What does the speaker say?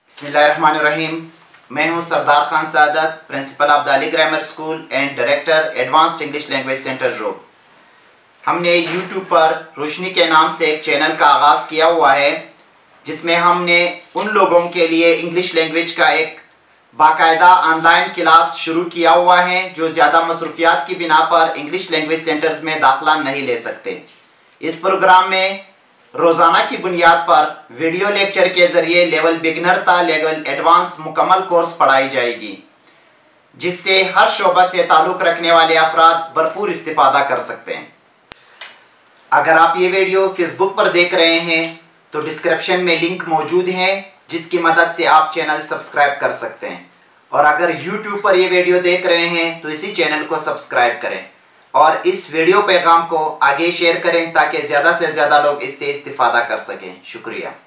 बिस्मिल्लाहिर्रहमानिर्रहीम। मैं हूं Sardar Khan Saadat, principal of Dali grammar school and director advanced English language centre Zhob. हमने यूट्यूब पर रोशनी के नाम से एक चैनल का आगाज़ किया हुआ है, जिसमें हमने उन लोगों के लिए इंग्लिश लैंग्वेज का एक बाकायदा ऑनलाइन क्लास शुरू किया हुआ है जो ज़्यादा मसरूफियात की बिना पर इंग्लिश लैंग्वेज सेंटर्स में दाखिला नहीं ले सकते। इस प्रोग्राम में रोज़ाना की बुनियाद पर वीडियो लेक्चर के ज़रिए लेवल बिगनर ता लेवल एडवांस मुकम्मल कोर्स पढ़ाई जाएगी, जिससे हर शोबा से ताल्लुक़ रखने वाले अफराद भरपूर इस्तिफ़ादा कर सकते हैं। अगर आप ये वीडियो फेसबुक पर देख रहे हैं तो डिस्क्रिप्शन में लिंक मौजूद है, जिसकी मदद से आप चैनल सब्सक्राइब कर सकते हैं। और अगर यूट्यूब पर ये वीडियो देख रहे हैं तो इसी चैनल को सब्सक्राइब करें और इस वीडियो पैगाम को आगे शेयर करें ताकि ज़्यादा से ज़्यादा लोग इससे इस्तिफ़ादा कर सकें। शुक्रिया।